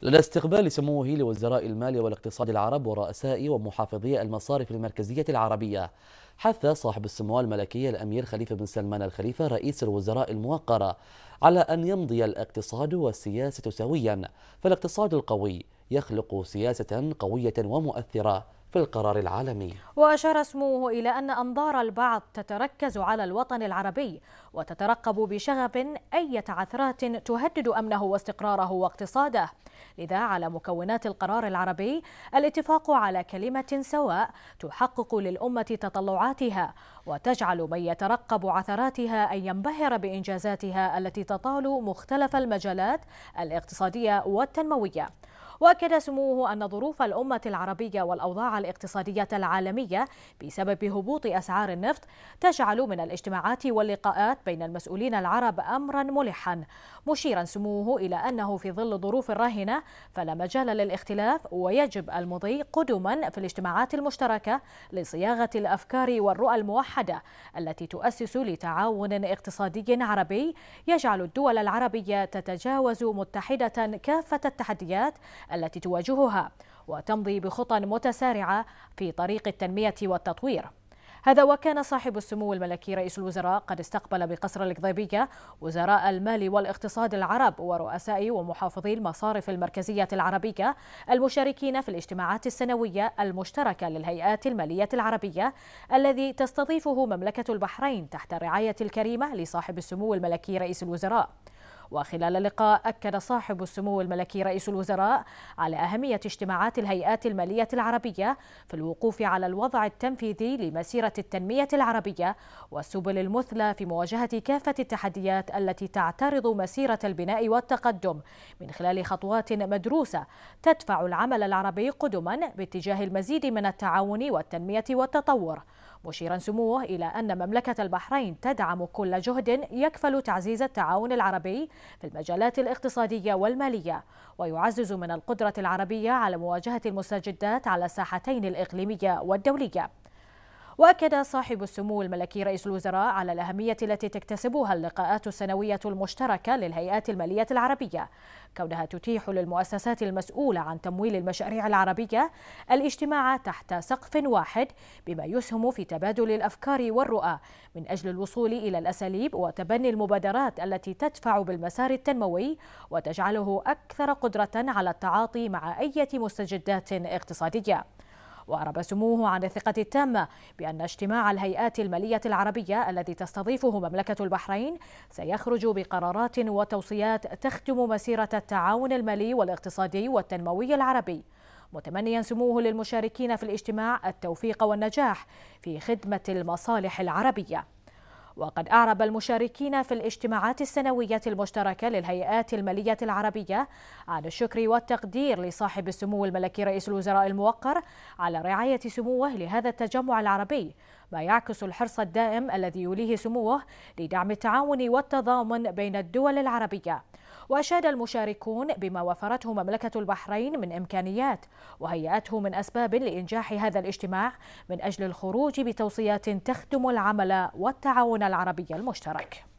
لدى استقبال سموه لوزراء المال والاقتصاد العرب ورؤساء ومحافظي المصارف المركزية العربية، حث صاحب السمو الملكي الأمير خليفة بن سلمان الخليفة رئيس الوزراء الموقر على أن يمضي الاقتصاد والسياسة سويا، فالاقتصاد القوي يخلق سياسة قوية ومؤثرة في القرار العالمي. وأشار سموه إلى أن أنظار البعض تتركز على الوطن العربي وتترقب بشغف أي عثرات تهدد أمنه واستقراره واقتصاده. لذا على مكونات القرار العربي الاتفاق على كلمة سواء تحقق للأمة تطلعاتها وتجعل من يترقب عثراتها أن ينبهر بإنجازاتها التي تطال مختلف المجالات الاقتصادية والتنموية. وأكد سموه أن ظروف الأمة العربية والأوضاع الاقتصادية العالمية بسبب هبوط أسعار النفط تجعل من الاجتماعات واللقاءات بين المسؤولين العرب أمرا ملحا، مشيرا سموه إلى أنه في ظل الظروف الراهنة فلا مجال للاختلاف ويجب المضي قدما في الاجتماعات المشتركة لصياغة الأفكار والرؤى الموحدة التي تؤسس لتعاون اقتصادي عربي يجعل الدول العربية تتجاوز متحدة كافة التحديات التي تواجهها وتمضي بخطى متسارعة في طريق التنمية والتطوير. هذا وكان صاحب السمو الملكي رئيس الوزراء قد استقبل بقصر القضيبية وزراء المال والاقتصاد العرب ورؤساء ومحافظي المصارف المركزية العربية المشاركين في الاجتماعات السنوية المشتركة للهيئات المالية العربية الذي تستضيفه مملكة البحرين تحت الرعاية الكريمة لصاحب السمو الملكي رئيس الوزراء. وخلال اللقاء أكد صاحب السمو الملكي رئيس الوزراء على أهمية اجتماعات الهيئات المالية العربية في الوقوف على الوضع التنفيذي لمسيرة التنمية العربية والسبل المثلى في مواجهة كافة التحديات التي تعترض مسيرة البناء والتقدم من خلال خطوات مدروسة تدفع العمل العربي قدما باتجاه المزيد من التعاون والتنمية والتطور، مشيرا سموه إلى أن مملكة البحرين تدعم كل جهد يكفل تعزيز التعاون العربي في المجالات الاقتصادية والمالية ويعزز من القدرة العربية على مواجهة المستجدات على الساحتين الإقليمية والدولية. وأكد صاحب السمو الملكي رئيس الوزراء على الأهمية التي تكتسبها اللقاءات السنوية المشتركة للهيئات المالية العربية، كونها تتيح للمؤسسات المسؤولة عن تمويل المشاريع العربية الاجتماع تحت سقف واحد، بما يسهم في تبادل الأفكار والرؤى من أجل الوصول إلى الأساليب وتبني المبادرات التي تدفع بالمسار التنموي وتجعله أكثر قدرة على التعاطي مع أي مستجدات اقتصادية. وأعرب سموه عن الثقة التامة بأن اجتماع الهيئات المالية العربية الذي تستضيفه مملكة البحرين سيخرج بقرارات وتوصيات تخدم مسيرة التعاون المالي والاقتصادي والتنموي العربي، متمنيا سموه للمشاركين في الاجتماع التوفيق والنجاح في خدمة المصالح العربية. وقد أعرب المشاركين في الاجتماعات السنوية المشتركة للهيئات المالية العربية عن الشكر والتقدير لصاحب السمو الملكي رئيس الوزراء الموقر على رعاية سموه لهذا التجمع العربي، ما يعكس الحرص الدائم الذي يوليه سموه لدعم التعاون والتضامن بين الدول العربية. وأشاد المشاركون بما وفرته مملكة البحرين من إمكانيات وهيئته من أسباب لإنجاح هذا الاجتماع من أجل الخروج بتوصيات تخدم العمل والتعاون العربي المشترك.